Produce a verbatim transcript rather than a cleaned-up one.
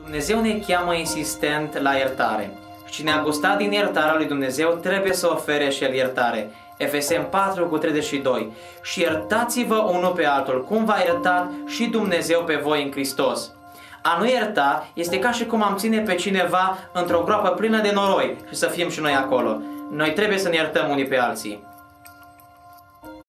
Dumnezeu ne cheamă insistent la iertare. Cine a gustat din iertarea lui Dumnezeu trebuie să ofere și el iertare. Efeseni patru cu treizeci și doi. Și iertați-vă unul pe altul, cum v-a iertat și Dumnezeu pe voi în Hristos. A nu ierta este ca și cum am ține pe cineva într-o groapă plină de noroi și să fim și noi acolo. Noi trebuie să ne iertăm unii pe alții.